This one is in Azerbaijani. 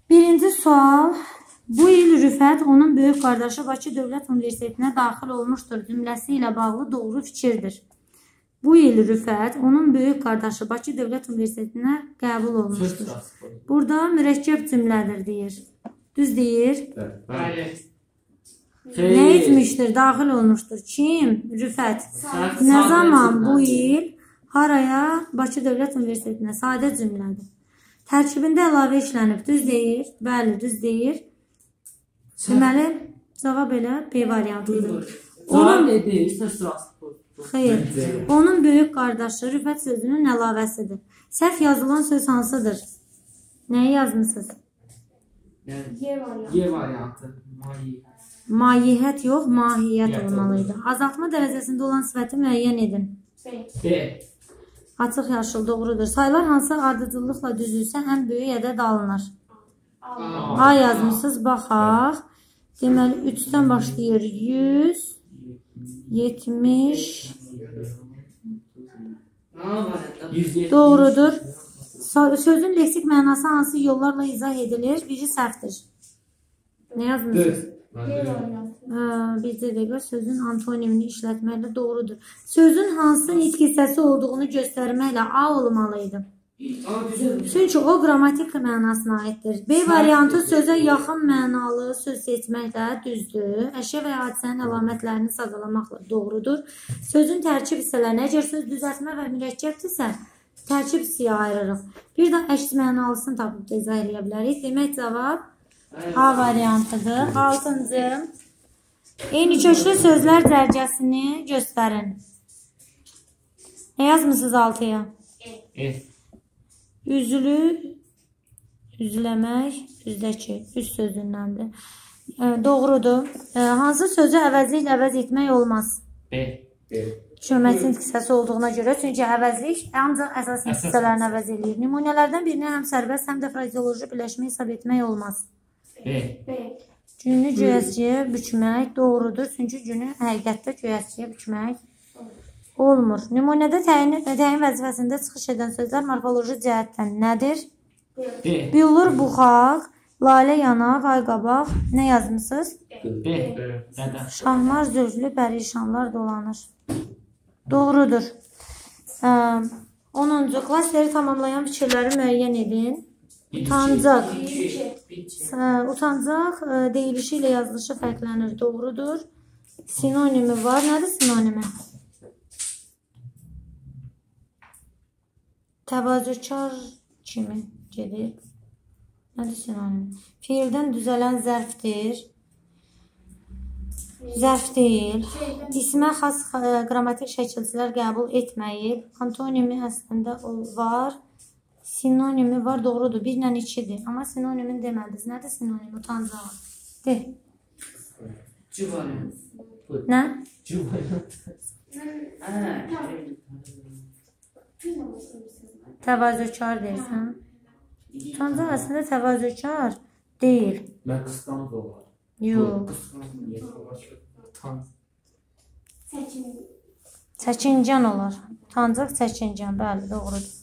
Birinci sual. Bu il Rüfət onun böyük qardaşı Bakı Dövlət Universitetinə daxil olmuşdur cümləsi ilə bağlı doğru fikirdir. Bu il Rüfət onun böyük qardaşı Bakı Dövlət Universitetinə qəbul olmuşdur. Burada mürəkkəb cümlədir deyir. Düz deyir. Bəli. Nə etmişdir? Daxil olmuşdur. Kim? Rüfət. Nə zaman bu il haraya? Bakı Dövlət Universitetinə. Sadə cümlədir. Tərkibində əlavə işlənib. Düz deyir. Bəli, düz deyir. Deməli, cavab elə B variantıdır. Xeyr. Onun böyük qardaşı Rüfət sözünün əlavəsidir. Səhv yazılan söz hansıdır? Nəyi yazmışsınız? Y variantı. Mahiyyət yox, mahiyyət olmalıydı. Azaltma dərəcəsində olan sifəti müəyyən edin. B. Açıq yaşıl doğrudur. Sayılar hansı ardıcıllıqla düzülsə ən böyük ədəd alınır? A yazmışsınız, baxaq. Deməli, 3-dən başlayır. 100, 70. Doğrudur. Sözün leksik mənası hansı yollarla izah edilir? Biri səhvdir. Nə yazmışsınız? Bir dəqiqə, sözün antonimini işlətməklə doğrudur. Sözün hansı nitq hissəsi olduğunu göstərməklə A olmalıydı. Çünki o qrammatik mənasına aiddir. B variantı sözə yaxın mənalı söz seçməklə düzdür. Əşya və hadisənin əlamətlərini sadalamaqla doğrudur. Sözün tərkib hissələrini, əgər söz düzəltmə və mürəkkəbdirsə, tərkib hissəyə ayırırıq. Bir də əks mənalısını tapıb izah edə bilərik. Demək cavab A variantıdır. 6-cı. Eyni köklü sözlər dərcəsini göstərin. Nə yazmışsınız 6-ya? Üzülü, üzləmək, üzdəki, üz sözündəndir. Doğrudur. Hansı sözü əvəzliklə əvəz etmək olmaz? B. Köməkçinin hissəsi olduğuna görə. Çünki əvəzlik ancaq əsas hissələrini əvəz edir. Nümunələrdən birini həm sərbəst, həm də frazeoloji birləşmə hesab etmək olmaz. B. Günü göyəzciyə bükmək doğrudur. Çünki günü həqiqətdə göyəzciyə bükmək olmur. Nümunədə təyin vəzifəsində çıxış edən sözlər morfoloji cəhətdən nədir? Büllur, buxaq, lalə yanaq, ayqabaq. Nə yazmışsınız? B. Şahmar, zülflü, pərişanlar dolanır. Doğrudur. 10-cu klassları tamamlayan fikirləri müəyyən edin. Utancaq. Utancaq deyilişi ilə yazılışı fərqlənir. Doğrudur. Sinonimi var. Nədir sinonimi? Təvazökar kimi gedir. Nədir sinonim? Fiildən düzələn zərfdir. Zərf deyil. İsmə xas qrammatik şəkilçilər qəbul etməyib. Antonimi əslində var. Sinonimi var. Doğrudur. 1 ilə 2-dir. Amma sinonimin demədiniz. Nədir sinonim? Utancaq. De. C variantı. Nə? C variantı. Təvazökar deyirsən. Utancaq əslində təvazökar deyil. Mən qısqanc olar. Yox. Çəkincan olar. Utancaq çəkincan. Bəli, doğrudur.